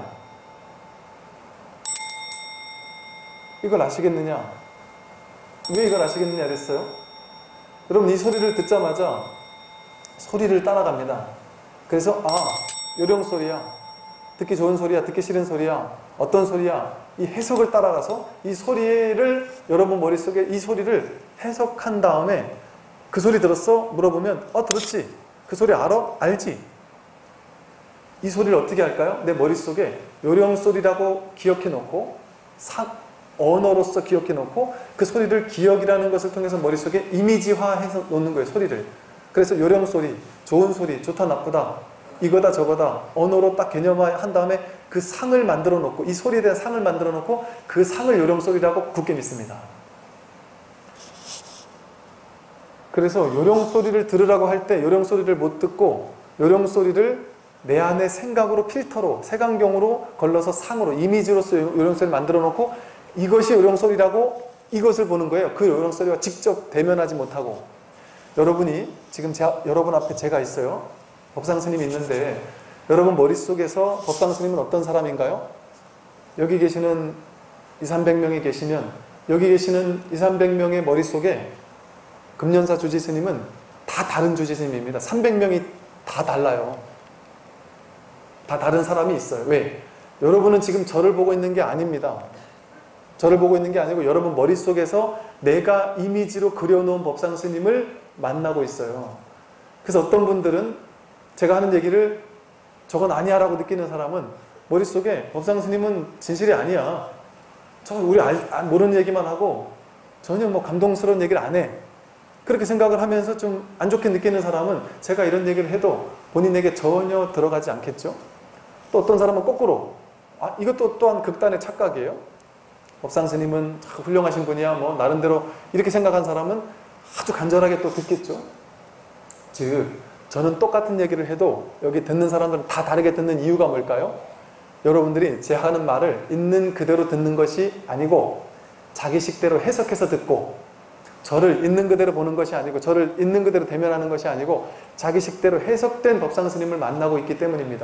이걸 아시겠느냐? 왜 이걸 아시겠느냐 그랬어요? 여러분 이 소리를 듣자마자 소리를 따라갑니다. 그래서 요령 소리야. 듣기 좋은 소리야. 듣기 싫은 소리야. 어떤 소리야. 이 해석을 따라가서 이 소리를 여러분 머릿속에 이 소리를 해석한 다음에 그 소리 들었어? 물어보면 들었지. 그 소리 알아? 알지. 이 소리를 어떻게 할까요? 내 머릿속에 요령 소리라고 기억해 놓고 언어로서 기억해 놓고 그 소리를 기억이라는 것을 통해서 머릿속에 이미지화해서 놓는 거예요. 소리를. 그래서 요령 소리, 좋은 소리, 좋다 나쁘다, 이거다 저거다 언어로 딱 개념화한 다음에 그 상을 만들어 놓고 이 소리에 대한 상을 만들어 놓고 그 상을 요령 소리라고 굳게 믿습니다. 그래서 요령 소리를 들으라고 할 때 요령 소리를 못 듣고 요령 소리를 내 안의 생각으로 필터로 색안경으로 걸러서 상으로 이미지로서 요령 소리를 만들어 놓고 이것이 요령 소리라고 이것을 보는 거예요. 그 요령 소리와 직접 대면하지 못하고. 여러분이 지금 여러분 앞에 제가 있어요. 법상 스님이 있는데 여러분 머릿속에서 법상 스님은 어떤 사람인가요? 여기 계시는 200~300명이 계시면 여기 계시는 200~300명의 머릿속에 금년사 주지스님은 다 다른 주지스님입니다. 300명이 다 달라요. 다 다른 사람이 있어요. 왜? 여러분은 지금 저를 보고 있는 게 아닙니다. 저를 보고 있는 게 아니고 여러분 머릿속에서 내가 이미지로 그려놓은 법상 스님을 만나고 있어요. 그래서 어떤 분들은 제가 하는 얘기를 저건 아니야 라고 느끼는 사람은 머릿속에 법상 스님은 진실이 아니야. 저건 우리 모르는 얘기만 하고 전혀 뭐 감동스러운 얘기를 안 해. 그렇게 생각을 하면서 좀 안 좋게 느끼는 사람은 제가 이런 얘기를 해도 본인에게 전혀 들어가지 않겠죠. 또 어떤 사람은 거꾸로 이것도 또한 극단의 착각이에요. 법상 스님은 훌륭하신 분이야 뭐 나름대로 이렇게 생각한 사람은 아주 간절하게 또 듣겠죠. 즉 저는 똑같은 얘기를 해도 여기 듣는 사람들은 다 다르게 듣는 이유가 뭘까요? 여러분들이 제 하는 말을 있는 그대로 듣는 것이 아니고 자기식대로 해석해서 듣고 저를 있는 그대로 보는 것이 아니고 저를 있는 그대로 대면하는 것이 아니고 자기식대로 해석된 법상 스님을 만나고 있기 때문입니다.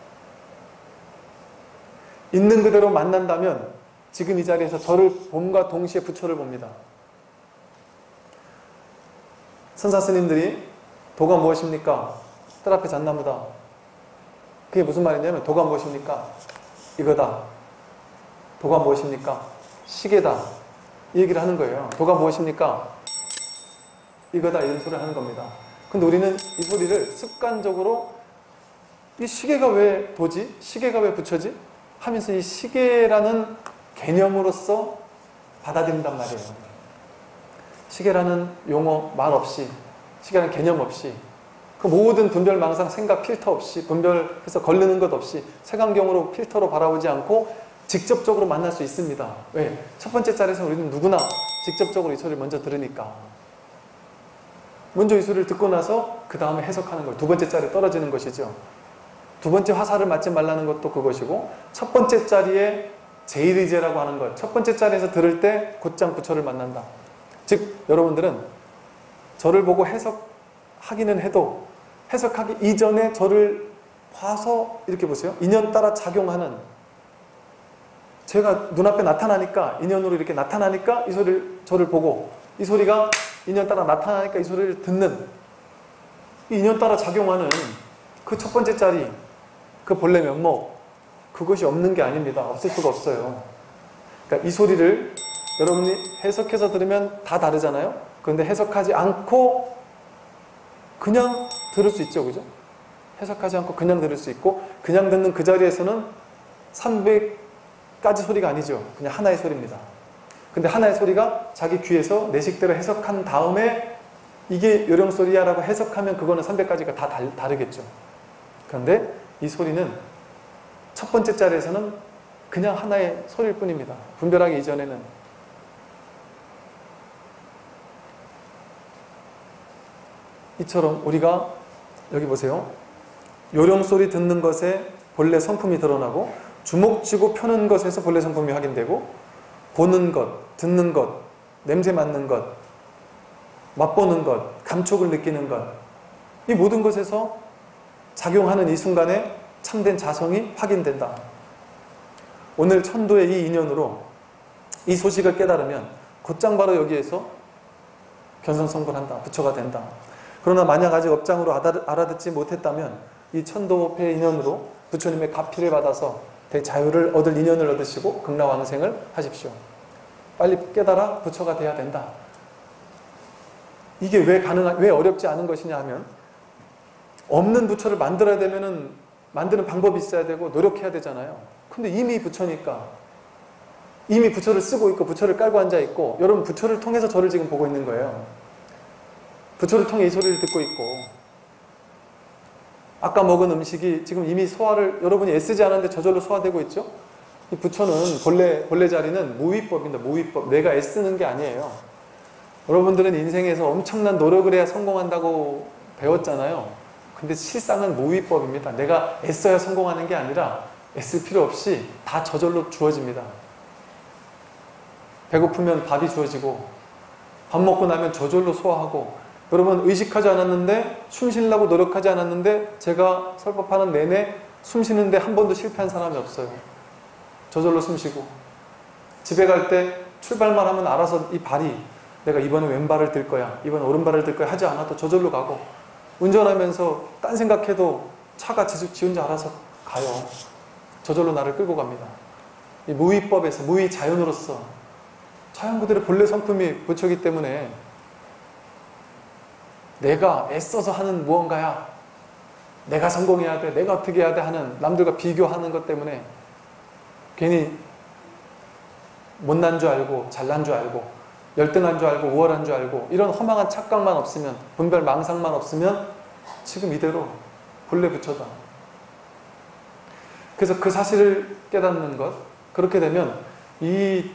있는 그대로 만난다면 지금 이 자리에서 저를 봄과 동시에 부처를 봅니다. 선사 스님들이 도가 무엇입니까? 뜰 앞에 잣나무다. 그게 무슨 말이냐면 도가 무엇입니까? 이거다. 도가 무엇입니까? 시계다. 이 얘기를 하는 거예요. 도가 무엇입니까? 이거다. 이런 소리를 하는 겁니다. 근데 우리는 이 소리를 습관적으로 이 시계가 왜 도지? 시계가 왜 부처지? 하면서 이 시계라는 개념으로서 받아들인단 말이에요. 시계라는 용어 말 없이 시계라는 개념 없이 그 모든 분별 망상 생각 필터 없이 분별해서 걸르는 것 없이 색안경으로 필터로 바라보지 않고 직접적으로 만날 수 있습니다. 왜? 첫 번째 자리에서 우리는 누구나 직접적으로 이 소리를 먼저 들으니까 먼저 이 소리를 듣고 나서 그 다음에 해석하는 걸 두 번째 자리에 떨어지는 것이죠. 두 번째 화살을 맞지 말라는 것도 그것이고 첫 번째 자리에 제일의제라고 하는 것 첫 번째 자리에서 들을 때 곧장 부처를 만난다. 즉 여러분들은 저를 보고 해석하기는 해도 해석하기 이전에 저를 봐서 이렇게 보세요. 인연 따라 작용하는 제가 눈앞에 나타나니까 인연으로 이렇게 나타나니까 이 소리를 저를 보고 이 소리가 인연 따라 나타나니까 이 소리를 듣는 이 인연 따라 작용하는 그 첫 번째 자리 그 본래 면목 그것이 없는 게 아닙니다. 없을 수가 없어요. 그러니까 이 소리를 여러분이 해석해서 들으면 다 다르잖아요. 그런데 해석하지 않고 그냥 들을 수 있죠. 그죠? 해석하지 않고 그냥 들을 수 있고, 그냥 듣는 그 자리에서는 300가지 소리가 아니죠. 그냥 하나의 소리입니다. 근데 하나의 소리가 자기 귀에서 내 식대로 해석한 다음에 이게 요령소리야 라고 해석하면 그거는 300가지가 다 다르겠죠. 그런데 이 소리는 첫 번째 자리에서는 그냥 하나의 소리일 뿐입니다. 분별하기 이전에는. 이처럼 우리가 여기 보세요. 요령소리 듣는 것에 본래 성품이 드러나고, 주먹 쥐고 펴는 것에서 본래 성품이 확인되고, 보는 것, 듣는 것, 냄새 맡는 것, 맛보는 것, 감촉을 느끼는 것, 이 모든 것에서 작용하는 이 순간에 참된 자성이 확인된다. 오늘 천도의 이 인연으로 이 소식을 깨달으면 곧장 바로 여기에서 견성성불한다, 부처가 된다. 그러나 만약 아직 업장으로 알아듣지 못했다면 이 천도패 인연으로 부처님의 가피를 받아서 대자유를 얻을 인연을 얻으시고 극락왕생을 하십시오. 빨리 깨달아 부처가 돼야 된다. 이게 왜 어렵지 않은 것이냐 하면, 없는 부처를 만들어야 되면은 만드는 방법이 있어야 되고 노력해야 되잖아요. 근데 이미 부처니까, 이미 부처를 쓰고 있고 부처를 깔고 앉아 있고, 여러분 부처를 통해서 저를 지금 보고 있는 거예요. 부처를 통해 이 소리를 듣고 있고, 아까 먹은 음식이 지금 이미 소화를 여러분이 애쓰지 않았는데 저절로 소화되고 있죠. 이 부처는 본래 자리는 무위법입니다. 무위법. 내가 애쓰는 게 아니에요. 여러분들은 인생에서 엄청난 노력을 해야 성공한다고 배웠잖아요. 근데 실상은 무위법입니다. 내가 애써야 성공하는 게 아니라 애쓸 필요 없이 다 저절로 주어집니다. 배고프면 밥이 주어지고, 밥 먹고 나면 저절로 소화하고, 여러분 의식하지 않았는데, 숨 쉬려고 노력하지 않았는데, 제가 설법하는 내내 숨 쉬는데 한 번도 실패한 사람이 없어요. 저절로 숨 쉬고, 집에 갈 때 출발만 하면 알아서 이 발이, 내가 이번에 왼발을 들 거야, 이번에 오른발을 들 거야 하지 않아도 저절로 가고, 운전하면서 딴 생각해도 차가 지 혼자 알아서 가요. 저절로 나를 끌고 갑니다. 이 무위법에서, 무위자연으로서 자연 그대로 본래 성품이 부처이기 때문에 내가 애써서 하는 무언가야, 내가 성공해야 돼, 내가 어떻게 해야 돼 하는, 남들과 비교하는 것 때문에 괜히 못난 줄 알고 잘난 줄 알고 열등한 줄 알고 우월한 줄 알고, 이런 허망한 착각만 없으면, 분별 망상만 없으면 지금 이대로 본래 부처다. 그래서 그 사실을 깨닫는 것, 그렇게 되면 이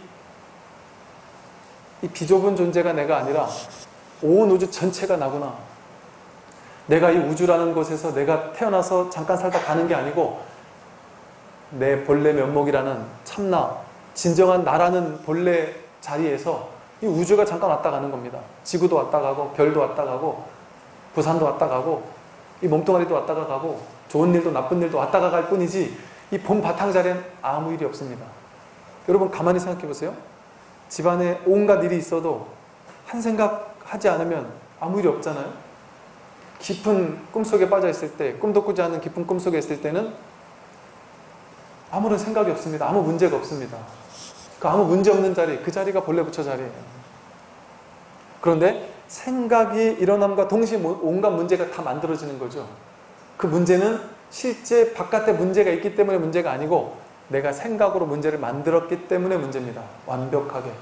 비좁은 존재가 내가 아니라 온 우주 전체가 나구나. 내가 이 우주라는 곳에서 내가 태어나서 잠깐 살다 가는 게 아니고, 내 본래 면목이라는 참나, 진정한 나라는 본래 자리에서 이 우주가 잠깐 왔다 가는 겁니다. 지구도 왔다 가고, 별도 왔다 가고, 부산도 왔다 가고, 이 몸뚱아리도 왔다 가고, 좋은 일도 나쁜 일도 왔다 갈 뿐이지, 이 본 바탕 자리엔 아무 일이 없습니다. 여러분 가만히 생각해 보세요. 집안에 온갖 일이 있어도 한 생각 하지 않으면 아무 일이 없잖아요. 깊은 꿈속에 빠져 있을 때, 꿈도 꾸지 않은 깊은 꿈속에 있을 때는 아무런 생각이 없습니다. 아무 문제가 없습니다. 그 아무 문제 없는 자리, 그 자리가 본래 부처 자리예요. 그런데 생각이 일어남과 동시에 온갖 문제가 다 만들어지는 거죠. 그 문제는 실제 바깥에 문제가 있기 때문에 문제가 아니고, 내가 생각으로 문제를 만들었기 때문에 문제입니다. 완벽하게.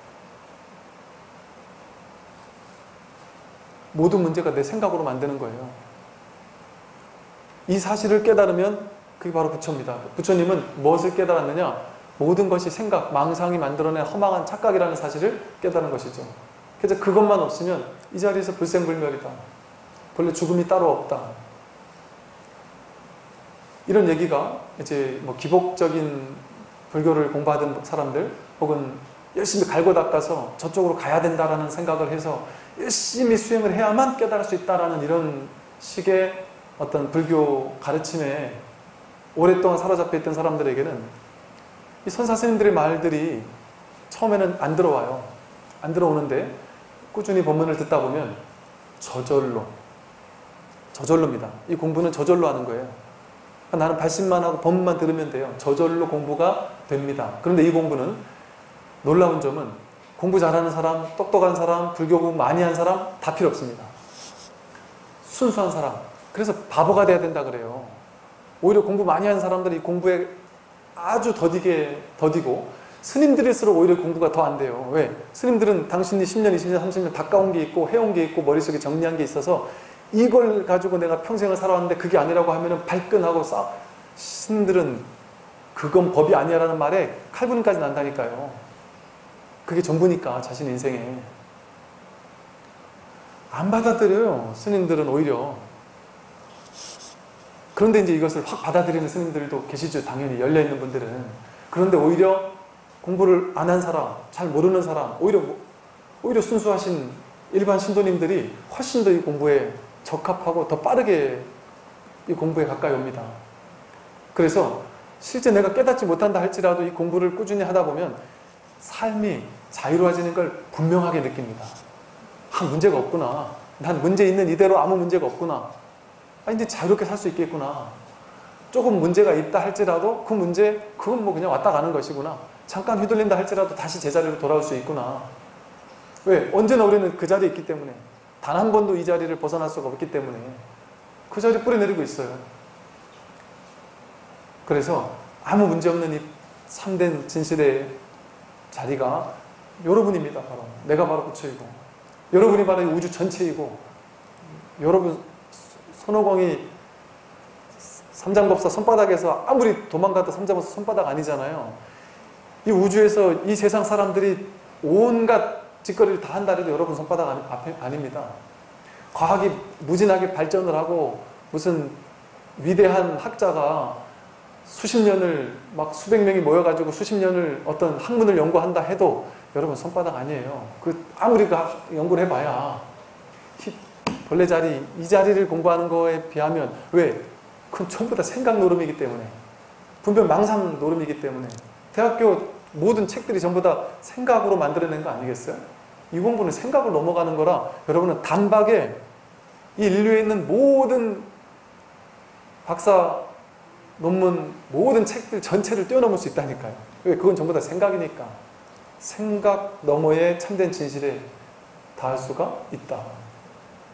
모든 문제가 내 생각으로 만드는 거예요. 이 사실을 깨달으면 그게 바로 부처입니다. 부처님은 무엇을 깨달았느냐? 모든 것이 생각, 망상이 만들어낸 허망한 착각이라는 사실을 깨달은 것이죠. 그래서 그것만 없으면 이 자리에서 불생불멸이다. 본래 죽음이 따로 없다. 이런 얘기가 이제 뭐 기복적인 불교를 공부하던 사람들, 혹은 열심히 갈고 닦아서 저쪽으로 가야 된다라는 생각을 해서 열심히 수행을 해야만 깨달을 수 있다라는 이런 식의 어떤 불교 가르침에 오랫동안 사로잡혀 있던 사람들에게는 이 선사스님들의 말들이 처음에는 안 들어와요. 안 들어오는데 꾸준히 법문을 듣다 보면 저절로입니다. 이 공부는 저절로 하는 거예요. 나는 발심만 하고 법문만 들으면 돼요. 저절로 공부가 됩니다. 그런데 이 공부는 놀라운 점은 공부 잘하는 사람, 똑똑한 사람, 불교 공부 많이 한 사람 다 필요 없습니다. 순수한 사람. 그래서 바보가 돼야 된다 그래요. 오히려 공부 많이 한 사람들이 공부에 아주 더디고 스님들일수록 오히려 공부가 더 안 돼요. 왜? 스님들은 당신이 10년, 20년, 30년 닦아온 게 있고 해온 게 있고 머릿속에 정리한 게 있어서 이걸 가지고 내가 평생을 살아왔는데 그게 아니라고 하면은 발끈하고 스님들은 그건 법이 아니야라는 말에 칼분까지 난다니까요. 그게 전부니까 자신 인생에. 안 받아들여요. 스님들은 오히려. 그런데 이제 이것을 확 받아들이는 스님들도 계시죠. 당연히 열려있는 분들은. 그런데 오히려 공부를 안 한 사람, 잘 모르는 사람, 오히려 순수하신 일반 신도님들이 훨씬 더 이 공부에 적합하고 더 빠르게 이 공부에 가까이 옵니다. 그래서 실제 내가 깨닫지 못한다 할지라도 이 공부를 꾸준히 하다 보면 삶이 자유로워지는 걸 분명하게 느낍니다. 아, 문제가 없구나. 난 문제 있는 이대로 아무 문제가 없구나. 아, 이제 자유롭게 살 수 있겠구나. 조금 문제가 있다 할지라도 그 문제, 그건 뭐 그냥 왔다 가는 것이구나. 잠깐 휘둘린다 할지라도 다시 제자리로 돌아올 수 있구나. 왜? 언제나 우리는 그 자리에 있기 때문에. 단 한 번도 이 자리를 벗어날 수가 없기 때문에 그 자리에 뿌리내리고 있어요. 그래서 아무 문제 없는 이 참된 진실의 자리가 여러분입니다. 바로 내가 바로 부처이고 여러분이 바로 이 우주 전체이고 여러분 손오공이 삼장법사 손바닥에서 아무리 도망가도 삼장법사 손바닥 아니잖아요. 이 우주에서 이 세상 사람들이 온갖 짓거리를 다 한다 해도 여러분 손바닥 아닙니다. 과학이 무진하게 발전을 하고 무슨 위대한 학자가 수십 년을 막 수백 명이 모여가지고 수십 년을 어떤 학문을 연구한다 해도 여러분 손바닥 아니에요. 아무리 연구를 해봐야 본래 자리, 이 자리를 공부하는 거에 비하면 왜? 그건 전부 다 생각 노름이기 때문에 분별 망상 노름이기 때문에 대학교 모든 책들이 전부 다 생각으로 만들어낸 거 아니겠어요? 이 공부는 생각을 넘어가는 거라 여러분은 단박에 이 인류에 있는 모든 박사 논문, 모든 책들 전체를 뛰어넘을 수 있다니까요. 왜? 그건 전부 다 생각이니까. 생각 너머의 참된 진실에 닿을 수가 있다.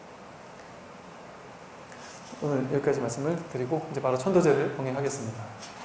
오늘 여기까지 말씀을 드리고 이제 바로 천도제를 봉행하겠습니다.